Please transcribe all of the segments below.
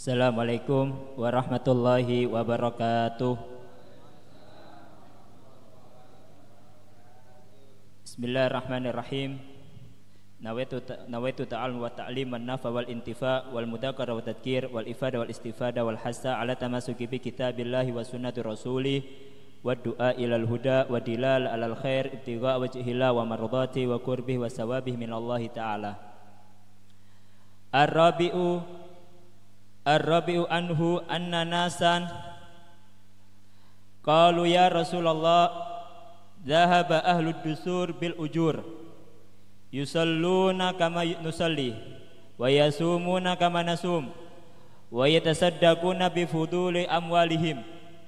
Assalamualaikum warahmatullahi wabarakatuh. Bismillahirrahmanirrahim. Nawaitu ta'allum wa ta'lim wan nafa wal intifa wal mudzakkara wa tadhkir wal ifada wal istifada wal hasa ala tamasuki bi kitabillahi wa sunnati rasulih wa du'a ilal huda wa dilal alal khair ibtigha wajhillah wa mardati wa qurbih wa sawabih minallahi ta'ala. Ar-rabi'u anhu anna nasan qalu ya Rasulullah dhahaba ahlud dusur bil ujur yusalluna kama nusalli wa yasumuna kama nasum wa yatasaddaquna bi fuduli amwalihim.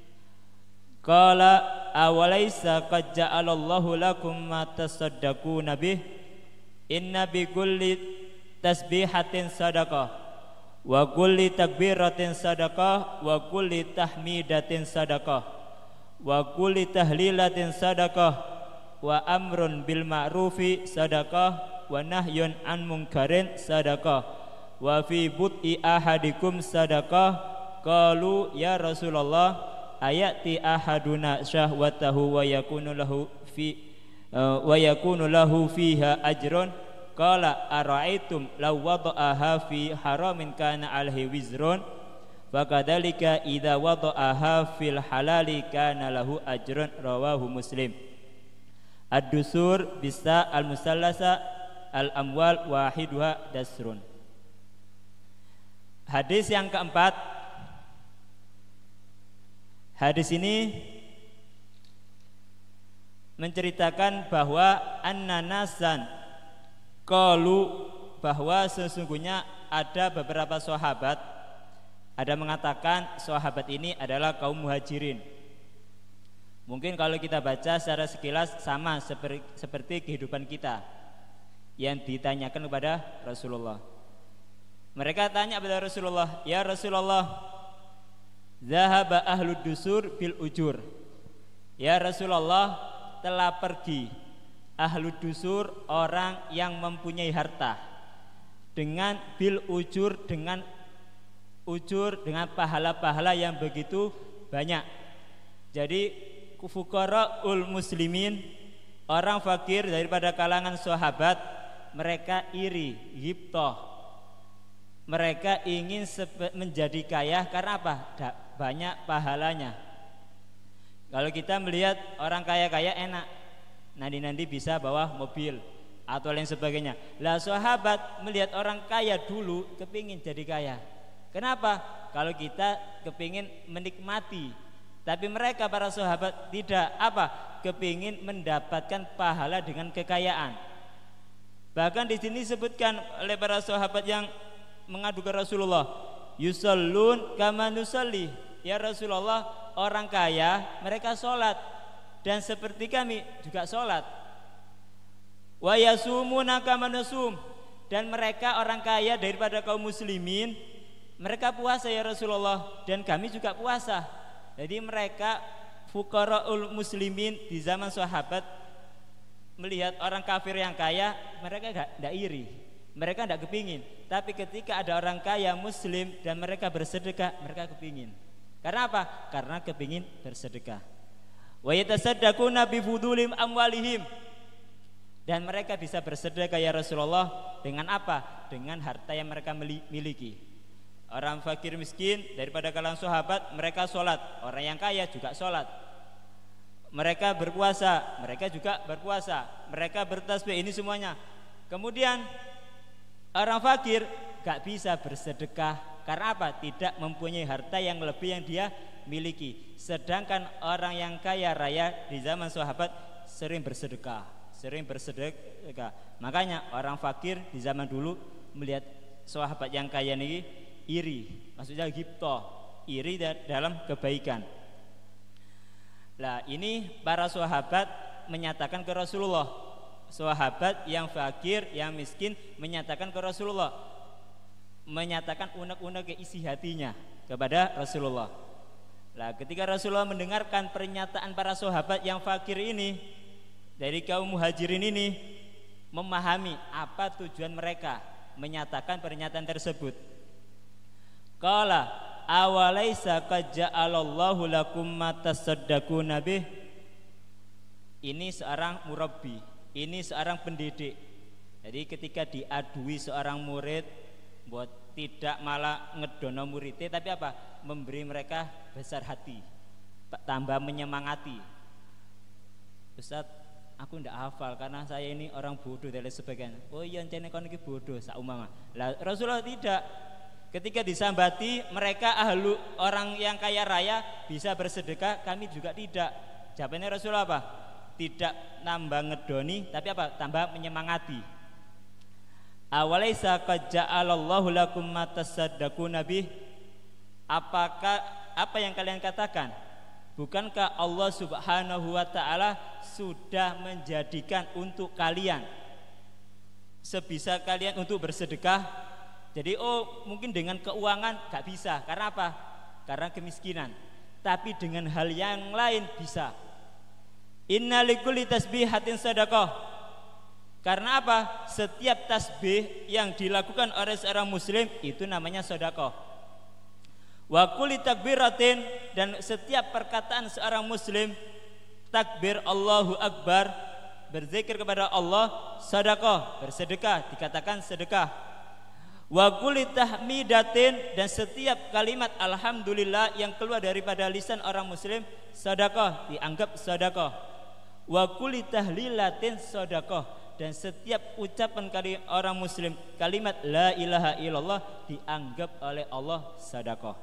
Qala awalaysa qad ja'alallahu lakum ma tasaddaquna bih inna bi kulli tasbihatin sadaqah wa kulli takbiratin sadaqah wa kulli tahmidatin sadaqah wa kulli tahlilatin sadaqah wa amrun bil ma'rufi sadaqah wa nahyun an munkarin sadaqah wa fi bud'i ahadikum sadaqah. Qalu ya Rasulullah ayati ahaduna syahwatahu wa yakunu lahu fiha ajrun. Qala ara'aitum law wada'aha fi haramin kana alaihi wizrun fakadzalika idza wada'aha fil halali kana lahu ajrun. Rawahu Muslim. Ad-dusur bisa al-musallasa al-amwal wahiduha dasrun. Hadis yang keempat. Hadis ini menceritakan bahwa an-nasan qalu, bahwa sesungguhnya ada beberapa sahabat, ada mengatakan sahabat ini adalah kaum muhajirin. Mungkin kalau kita baca secara sekilas sama seperti kehidupan kita yang ditanyakan kepada Rasulullah. Mereka tanya kepada Rasulullah, ya Rasulullah, zahaba ahlud dusur bil ujur. Ya Rasulullah, telah pergi ahlud dusur, orang yang mempunyai harta, dengan bil ujur, dengan pahala-pahala yang begitu banyak. Jadi fuqaraul muslimin, orang fakir daripada kalangan sahabat, mereka iri, ghibthah. Mereka ingin menjadi kaya karena apa? Banyak pahalanya. Kalau kita melihat orang kaya-kaya enak, nanti bisa bawa mobil atau lain sebagainya. Lah sahabat melihat orang kaya dulu kepingin jadi kaya. Kenapa? Kalau kita kepingin menikmati, tapi mereka para sahabat tidak, apa? Kepingin mendapatkan pahala dengan kekayaan. Bahkan di sini disebutkan oleh para sahabat yang mengadu ke Rasulullah, yusallun kama nusalli. Ya Rasulullah, orang kaya mereka sholat dan seperti kami juga sholat. Wa yasumuna kama nasum, dan mereka orang kaya daripada kaum muslimin, mereka puasa ya Rasulullah, dan kami juga puasa. Jadi mereka fuqaraul muslimin di zaman sahabat melihat orang kafir yang kaya, mereka tidak iri, mereka tidak kepingin. Tapi ketika ada orang kaya muslim dan mereka bersedekah, mereka kepingin. Karena apa? Karena kepingin bersedekah. Wa yatasaddaquna bi fudulim amwalihim, dan mereka bisa bersedekah ya Rasulullah dengan apa? Dengan harta yang mereka miliki. Orang fakir miskin daripada kalangan sahabat, mereka sholat. Orang yang kaya juga sholat. Mereka berpuasa, mereka juga berpuasa. Mereka bertasbih, ini semuanya. Kemudian orang fakir gak bisa bersedekah. Karena apa? Tidak mempunyai harta yang lebih yang dia miliki. Sedangkan orang yang kaya raya di zaman sahabat sering bersedekah. Makanya orang fakir di zaman dulu melihat sahabat yang kaya ini iri, maksudnya ghibthah, iri dalam kebaikan. Lah ini para sahabat menyatakan ke Rasulullah, sahabat yang fakir, yang miskin menyatakan ke Rasulullah, menyatakan unek-unek isi hatinya kepada Rasulullah. Lah ketika Rasulullah mendengarkan pernyataan para sahabat yang fakir ini dari kaum muhajirin ini, memahami apa tujuan mereka menyatakan pernyataan tersebut. Qala awalaisa qad ja'alallahu lakum ma tasaddaquna bih. Ini seorang murabbi, ini seorang pendidik. Jadi ketika diadui seorang murid buat tidak malah ngedono muridnya, tapi apa? Memberi mereka besar hati, tambah menyemangati. Ustaz, aku ndak hafal karena saya ini orang bodoh dan lain sebagainya. Oh iya, encene kon iki bodoh saumama. Lah Rasulullah tidak. Ketika disambati mereka orang yang kaya raya bisa bersedekah, kami juga tidak. Jawabannya Rasulullah apa? Tidak nambah ngedoni, tapi apa? Tambah menyemangati. Awalaisa qad ja'alallahu lakum ma tasaddaquna bih. Apakah apa yang kalian katakan? Bukankah Allah Subhanahu wa taala sudah menjadikan untuk kalian sebisa kalian untuk bersedekah? Jadi mungkin dengan keuangan gak bisa. Karena apa? Karena kemiskinan. Tapi dengan hal yang lain bisa. Inna likulli tasbihatin sadaqah. Karena apa? Setiap tasbih yang dilakukan oleh seorang muslim itu namanya sedekah. Wa kulli takbiratin, dan setiap perkataan seorang muslim takbir Allahu Akbar, berzikir kepada Allah, sedekah, bersedekah, dikatakan sedekah. Wa kulli tahmidatin, dan setiap kalimat alhamdulillah yang keluar daripada lisan orang muslim sedekah, dianggap sedekah. Wa kulli tahlilatin sedekah, dan setiap ucapan orang muslim kalimat la ilaha illallah dianggap oleh Allah sedekah.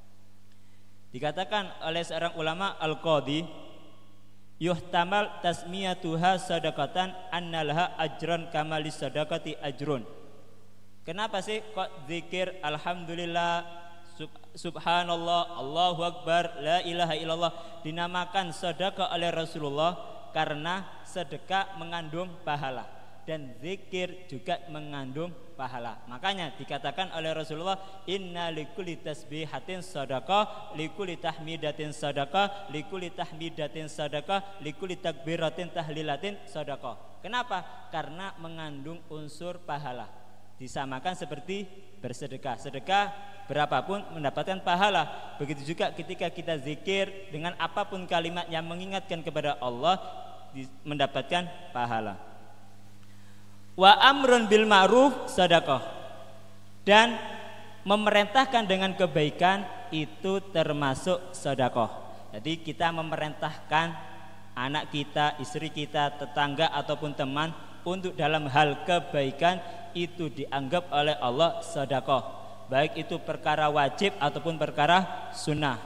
Dikatakan oleh seorang ulama al-qadhi, yuhtamal tasmiyatuha sadaqatan annalaha ajran kama lisadaqati ajrun. Kenapa sih kok zikir alhamdulillah, subhanallah, Allahu akbar, la ilaha illallah dinamakan sedekah oleh Rasulullah? Karena sedekah mengandung pahala dan zikir juga mengandung pahala. Makanya dikatakan oleh Rasulullah, inna likulli tasbihatin sadaqah, likulli tahmidatin sadaqah, likulli tahmidatin sadaqah, likulli takbiratin tahlilatin sadaqah. Kenapa? Karena mengandung unsur pahala. Disamakan seperti bersedekah. Sedekah berapapun mendapatkan pahala. Begitu juga ketika kita zikir dengan apapun kalimat yang mengingatkan kepada Allah, mendapatkan pahala. Wa amrun bil ma'ruf sedekah, dan memerintahkan dengan kebaikan itu termasuk sedekah. Jadi kita memerintahkan anak kita, istri kita, tetangga ataupun teman untuk dalam hal kebaikan itu dianggap oleh Allah sedekah, baik itu perkara wajib ataupun perkara sunnah.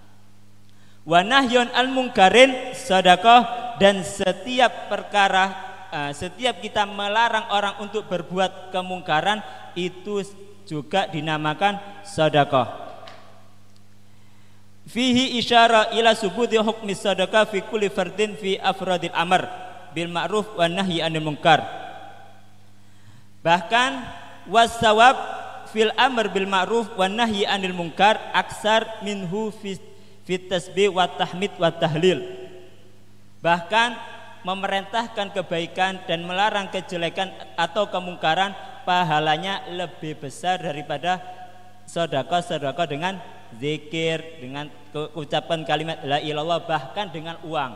Wa nahyun al munkarin sedekah, dan setiap perkara setiap kita melarang orang untuk berbuat kemungkaran itu juga dinamakan sedekah. Fihi isyara ila subuti hukmi sedekah fi kulli fardin fi afradil amr bil ma'ruf wa nahyi anil munkar. Bahkan wasawab fil amr bil ma'ruf wa nahyi anil munkar aksar minhu fi tasbih wa tahmid wa tahlil. Bahkan memerintahkan kebaikan dan melarang kejelekan atau kemungkaran pahalanya lebih besar daripada sedekah dengan zikir, dengan ucapan kalimat la ilallah, bahkan dengan uang.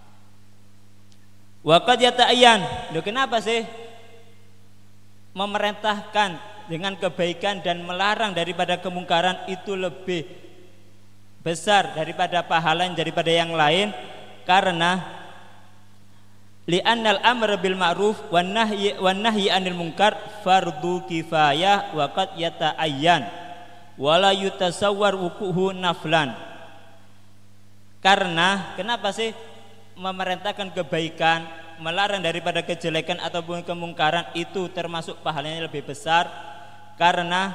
Wa qad yata'ayyan. Loh, kenapa sih memerintahkan dengan kebaikan dan melarang daripada kemungkaran itu lebih besar daripada pahala daripada yang lain? Karena li'annal amr bil ma'ruf wan nahyi anil munkar fardu kifayah wa qad yata'ayyan wa la yutasawwar wuquhu naflan. Karena kenapa sih memerintahkan kebaikan, melarang daripada kejelekan ataupun kemungkaran itu termasuk pahalanya lebih besar? Karena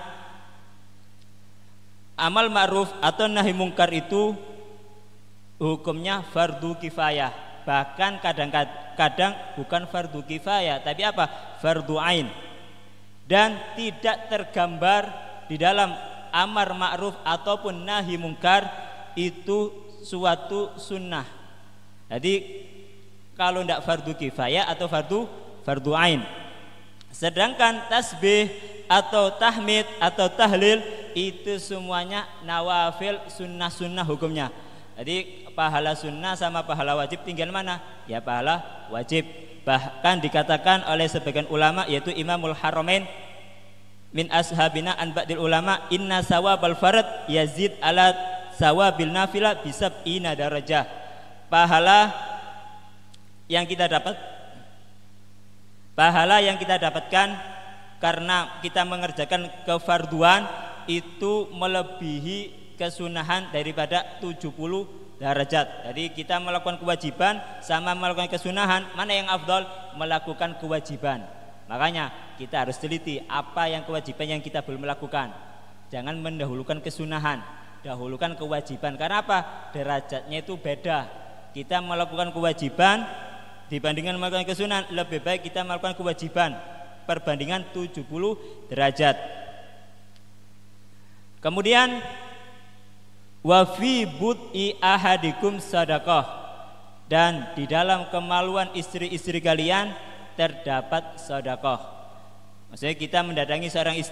amal ma'ruf atau nahi mungkar itu hukumnya fardu kifayah, bahkan kadang-kadang bukan fardu kifayah tapi apa? Fardu ain, dan tidak tergambar di dalam amar ma'ruf ataupun nahi mungkar itu suatu sunnah. Jadi kalau tidak fardu kifayah atau fardu ain. Sedangkan tasbih atau tahmid atau tahlil itu semuanya nawafil, sunnah-sunnah hukumnya. Jadi pahala sunnah sama pahala wajib tinggal mana? Ya pahala wajib. Bahkan dikatakan oleh sebagian ulama yaitu Imamul Haramain min ashabina an ba'dil ulama, inna sawabal farad yazid ala sawabil nafilah bisab'ina darajah. Pahala yang kita dapatkan karena kita mengerjakan kefarduan itu melebihi kesunahan daripada 70 derajat. Jadi kita melakukan kewajiban sama melakukan kesunahan, mana yang afdal? Melakukan kewajiban. Makanya kita harus teliti apa yang kewajiban yang kita belum melakukan. Jangan mendahulukan kesunahan, dahulukan kewajiban. Karena apa? Derajatnya itu beda. Kita melakukan kewajiban dibandingkan melakukan kesunahan, lebih baik kita melakukan kewajiban perbandingan 70 derajat. Kemudian wa fi bud'i ahadikum sadaqah, dan di dalam kemaluan istri-istri kalian terdapat sedekah. Maksudnya kita mendatangi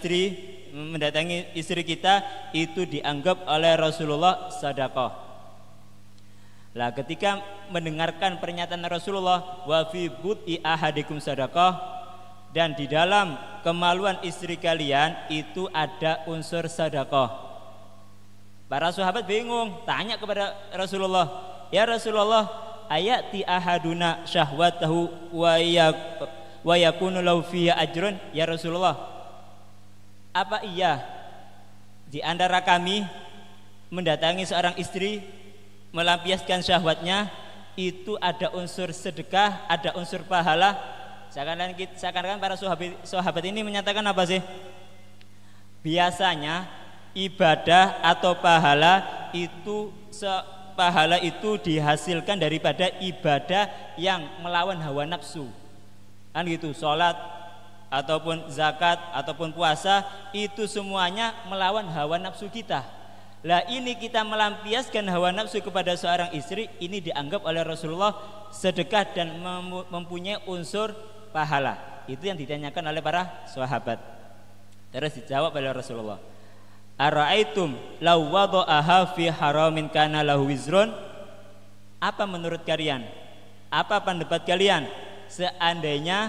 istri kita itu dianggap oleh Rasulullah sedekah. Lah ketika mendengarkan pernyataan Rasulullah wa fi bud'i ahadikum sadaqah, dan di dalam kemaluan istri kalian itu ada unsur sedekah. Para sahabat bingung, tanya kepada Rasulullah, "Ya Rasulullah, ayati ahaduna syahwatahu wa yakunu lahu fiha ajrun?" Ya Rasulullah, apa iya di antara kami mendatangi seorang istri, melampiaskan syahwatnya, itu ada unsur sedekah, ada unsur pahala? Seakan-akan para sahabat ini menyatakan apa sih? Biasanya ibadah atau pahala itu dihasilkan daripada ibadah yang melawan hawa nafsu. Kan gitu, sholat ataupun zakat ataupun puasa itu semuanya melawan hawa nafsu kita. Lah ini kita melampiaskan hawa nafsu kepada seorang istri, ini dianggap oleh Rasulullah sedekah dan mempunyai unsur pahala. Itu yang ditanyakan oleh para sahabat. Terus dijawab oleh Rasulullah, ara'aitum law wada'aha fi haramin kana lahu wizrun? Apa menurut kalian? Apa pendapat kalian seandainya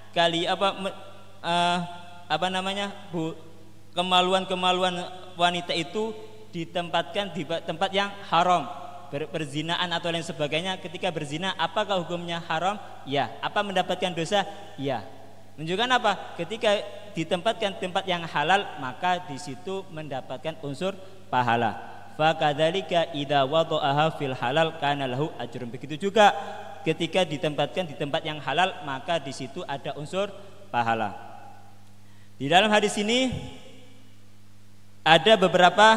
kemaluan wanita itu ditempatkan di tempat yang haram, berzinaan atau lain sebagainya? Ketika berzina, apakah hukumnya haram? Ya. Apa mendapatkan dosa? Ya. Menunjukkan apa? Ketika ditempatkan tempat yang halal, maka di situ mendapatkan unsur pahala. Fa kadzalika idza wada'aha fil halal kana lahu ajrun. Begitu juga ketika ditempatkan di tempat yang halal, maka di situ ada unsur pahala. Di dalam hadis ini ada beberapa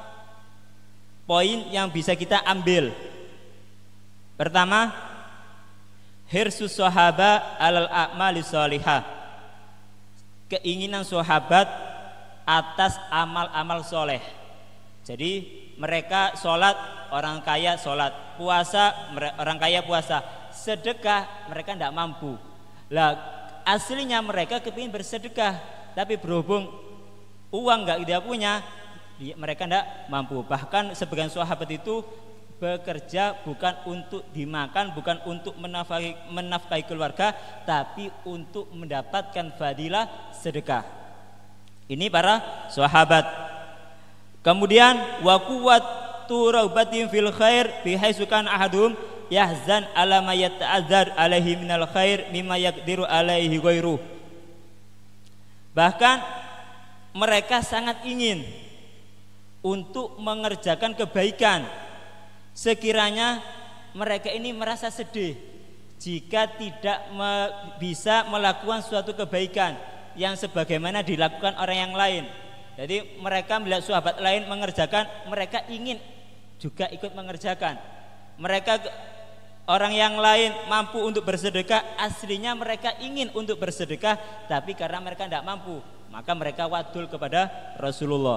poin yang bisa kita ambil. Pertama, hirsus sahaba alal a'mali sholihah, keinginan sahabat atas amal-amal soleh. Jadi mereka sholat, orang kaya sholat, puasa, orang kaya puasa, sedekah mereka tidak mampu. Lah aslinya mereka kepingin bersedekah, tapi berhubung uang nggak dia punya, mereka tidak mampu. Bahkan sebagian sahabat itu bekerja bukan untuk dimakan, bukan untuk menafkahi keluarga, tapi untuk mendapatkan fadilah sedekah. Ini para sahabat. Kemudian wa quwwatu raubatin fil khair bihaitsu kana ahadum yahzan ala ma yata'azzar alaihi minal khair mimma yaqdiru alaihi ghairuh. Bahkan mereka sangat ingin untuk mengerjakan kebaikan, sekiranya mereka ini merasa sedih jika tidak bisa melakukan suatu kebaikan yang sebagaimana dilakukan orang yang lain. Jadi mereka melihat sahabat lain mengerjakan, mereka ingin juga ikut mengerjakan. Mereka orang yang lain mampu untuk bersedekah, aslinya mereka ingin untuk bersedekah, tapi karena mereka tidak mampu, maka mereka wadul kepada Rasulullah.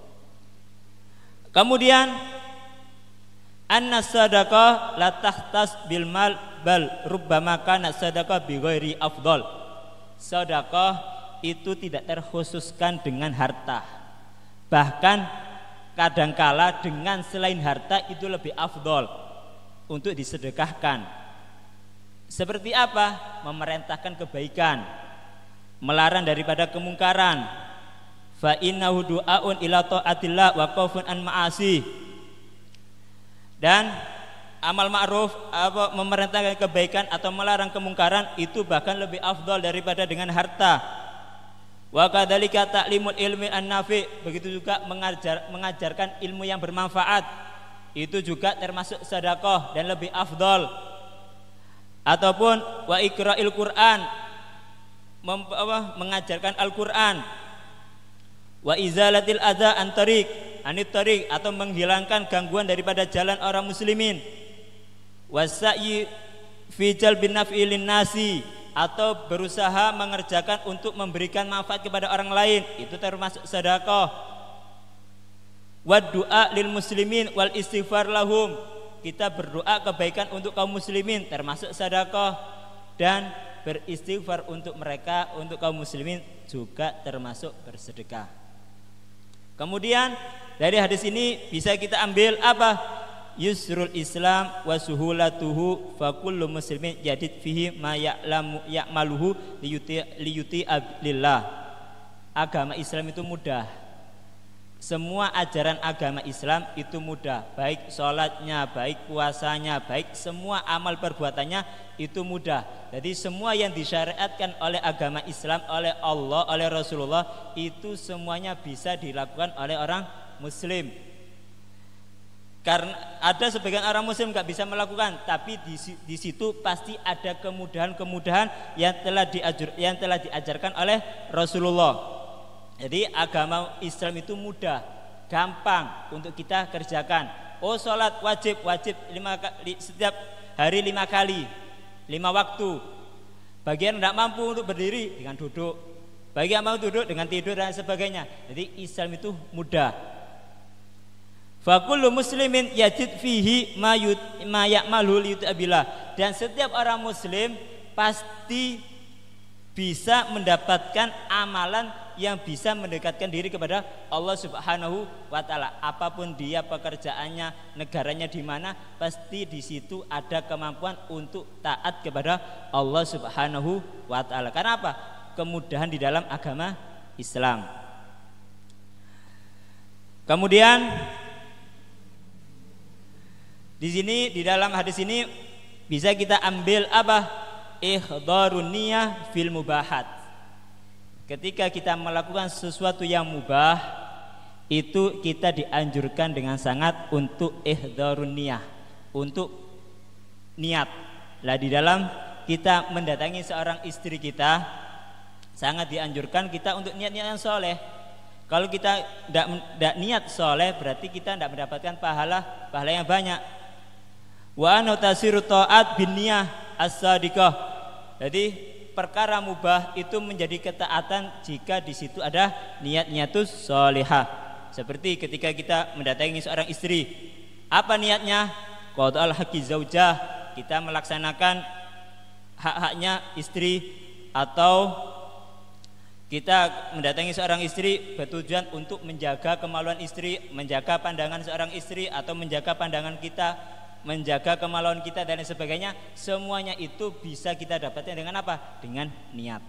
Kemudian anna sadaqah la tahtas bil mal bal rubbama kana sadaqah bi ghairi afdal. Sedekah itu tidak terkhususkan dengan harta, bahkan kadangkala dengan selain harta itu lebih afdol untuk disedekahkan. Seperti apa? Memerintahkan kebaikan, melarang daripada kemungkaran. Fa innahu du'aun ila ta'atillah wa khaufun an ma'asi. Dan amal ma'ruf, memerintahkan kebaikan atau melarang kemungkaran itu bahkan lebih afdal daripada dengan harta. Wa kadzalika ta'limul ilmi an-nafi, begitu juga mengajarkan ilmu yang bermanfaat itu juga termasuk sedekah dan lebih afdal. Ataupun wa iqra'il Qur'an, mengajarkan Al-Qur'an, wa izalatil adza an tariq anit tariq, atau menghilangkan gangguan daripada jalan orang muslimin, wasa'yi fi jalbin naf'i lin nasi, atau berusaha mengerjakan untuk memberikan manfaat kepada orang lain, itu termasuk sedekah. Wa du'a lil muslimin wal istighfar lahum, kita berdoa kebaikan untuk kaum muslimin termasuk sedekah, dan beristighfar untuk mereka, untuk kaum muslimin juga termasuk bersedekah. Kemudian dari hadis ini bisa kita ambil apa? Yusrul Islam wa suhulatuhu fa kullu muslimin yajid fihi ma ya'maluhu liyuti lillah. Agama Islam itu mudah. Semua ajaran agama Islam itu mudah, baik sholatnya, baik puasanya, baik semua amal perbuatannya itu mudah. Jadi semua yang disyariatkan oleh agama Islam, oleh Allah, oleh Rasulullah, itu semuanya bisa dilakukan oleh orang muslim. Karena ada sebagian orang muslim nggak bisa melakukan, tapi di situ pasti ada kemudahan-kemudahan yang telah diajarkan oleh Rasulullah. Jadi agama Islam itu mudah, gampang untuk kita kerjakan. Oh, sholat wajib setiap hari 5 kali, 5 waktu. Bagi yang tidak mampu untuk berdiri dengan duduk, bagi yang mau duduk dengan tidur dan sebagainya. Jadi Islam itu mudah. Fa kullu muslimin yajid fihi ma ya'malu liyutabillah, dan setiap orang muslim pasti bisa mendapatkan amalan yang bisa mendekatkan diri kepada Allah Subhanahu wa taala. Apapun dia pekerjaannya, negaranya di mana, pasti di situ ada kemampuan untuk taat kepada Allah Subhanahu wa taala. Karena apa? Kemudahan di dalam agama Islam. Kemudian di sini, di dalam hadis ini bisa kita ambil apa? Ihdharun niyah fil mubahat. Ketika kita melakukan sesuatu yang mubah, itu kita dianjurkan dengan sangat untuk ihdharun niyah, untuk niat. Lah di dalam kita mendatangi seorang istri kita, sangat dianjurkan kita untuk niat-niat yang soleh. Kalau kita tidak niat soleh, berarti kita tidak mendapatkan pahala yang banyak. Wa anutasiru ta'at bin niyah as-sadiqah. Jadi perkara mubah itu menjadi ketaatan jika di situ ada niat-niatus solihah. Seperti ketika kita mendatangi seorang istri, apa niatnya? Qada'ul haqqi zaujah, kita melaksanakan hak-haknya istri, atau kita mendatangi seorang istri bertujuan untuk menjaga kemaluan istri, menjaga pandangan seorang istri, atau menjaga pandangan kita, menjaga kemaluan kita dan sebagainya. Semuanya itu bisa kita dapatkan dengan apa? Dengan niat.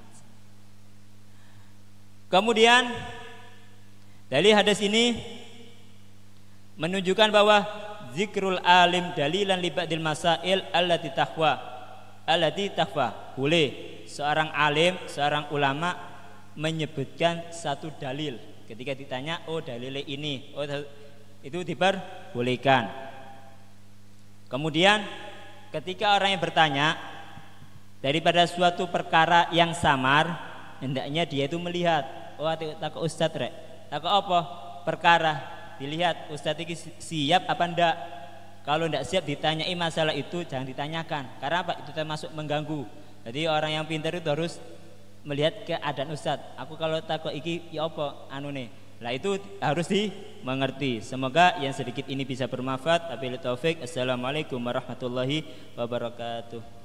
Kemudian dari hadis ini menunjukkan bahwa zikrul alim dalilan li ba'dil masail allati tahwa. Boleh seorang alim, seorang ulama menyebutkan satu dalil. Ketika ditanya, oh dalilnya ini, oh itu diperbolehkan. Kemudian ketika orang yang bertanya daripada suatu perkara yang samar, hendaknya dia itu melihat, oh takut ustadz rek, takut apa perkara, dilihat ustadz ini siap apa enggak. Kalau enggak siap ditanyai masalah itu jangan ditanyakan, karena apa? Itu termasuk mengganggu. Jadi orang yang pintar itu harus melihat keadaan ustadz. Aku kalau takut iki ya apa anune, lah itu harus dimengerti. Semoga yang sedikit ini bisa bermanfaat. Wabillahi taufik. Assalamualaikum warahmatullahi wabarakatuh.